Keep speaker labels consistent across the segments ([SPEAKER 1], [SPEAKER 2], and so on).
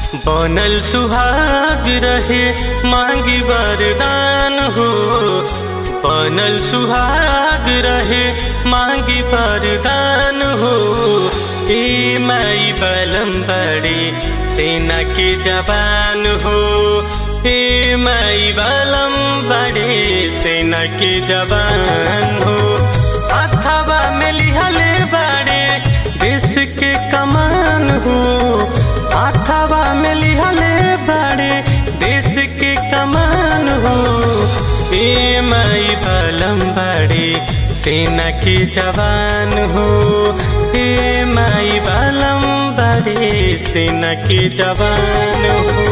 [SPEAKER 1] बनल सुहाग रहे मांगी वरदान हो, बनल सुहाग रहे मांगी वरदान हो। ए माई बलम बड़े सेना के जवान हो, ए माई बलम बड़े सेना के जवान हो। अथवा में लिहले बड़े देश के कमान हो, अथवा में लिहले बड़े देश के कमान हो। ए माई बलम बड़े सेना के जवान हो, ए माई बलम बड़े सेना के जवान हो।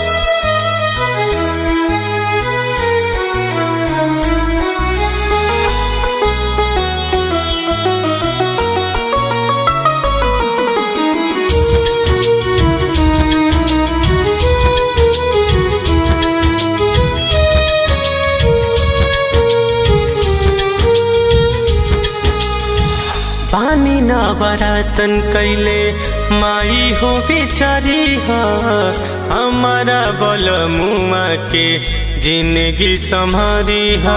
[SPEAKER 1] पानी ना बरातन कैले माई हो बेचारी हा, हमारा बलमुआ के जिंदगी संभारी हा।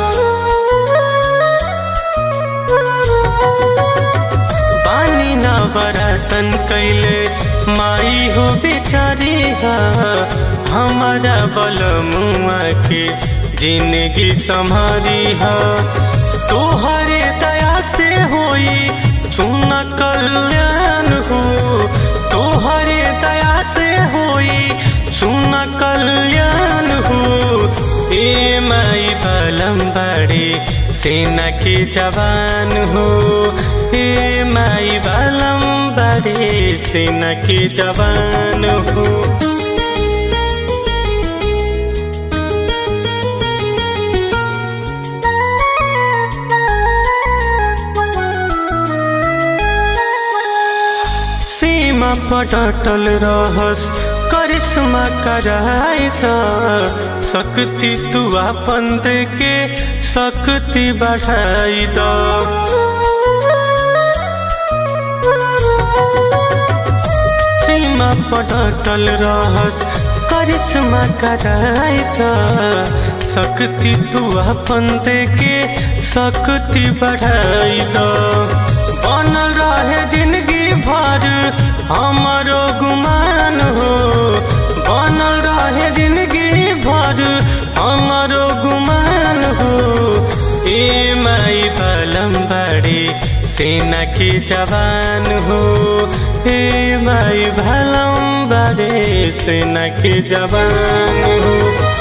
[SPEAKER 1] पानी ना बरातन कैले माई हो बेचारी हा, हमारा बलमुआ के जिंदगी संभारी हा। तोहरे दया से होई सुन कल्याण हो, तोहरे दया से होई सुन कल्याण हो। ए माई बलम बड़े सेना के जवान हो, ए माई बलम बड़े सेना के जवान हो। पटल रहस करिश्मा कराई त, शक्ति तू अपन दे के शक्ति बढ़ाई द। सीमा पटल रहस करिश्मा कराई त, शक्ति तू अपन दे के शक्ति बढ़ाई द। बनल रहे जिंदगी भर हमारो गुमान हो, बनल रहे जिंदगी भर हमारो गुमान हो। ए माई बलम बड़े सेना के जवान हो, ए माई बलम बड़े सेना के जवान हो।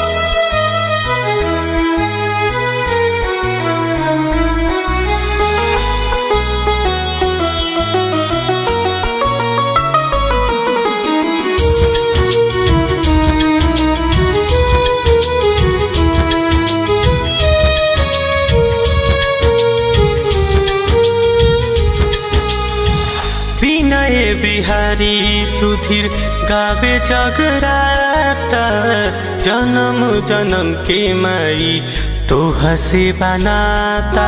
[SPEAKER 1] बिहारी सुधीर गावे जगराता, जन्म जन्म के माई तो हसे बनाता।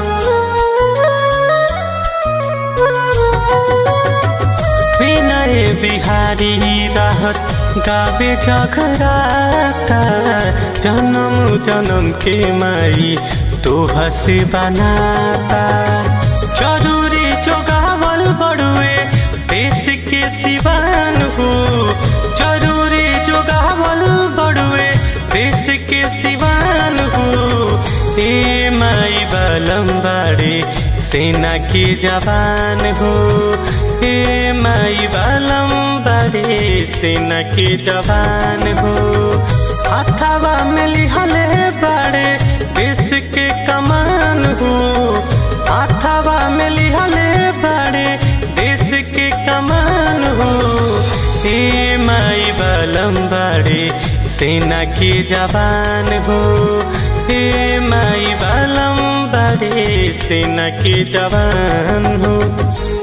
[SPEAKER 1] विनय बिहारी राहत गावे जगराता, जन्म जन्म के माई तो हसे बनाता। जरूरी जो गावल बड़ुए देश के सिवान हो, जरूरी जो गावल बड़ुए देश के सिवान हो। ए माई बलम बड़े सेना के जवान हो, ए माई बलम बड़े सेना के जवान हो। अथवा में लिहले बड़े देश के कमान हो, अथवा में लिहले बड़े देश के कमान हो। ए माई बलम बड़े सेना के जवान हो, ए माई बलम बड़े सेना के जवान हो।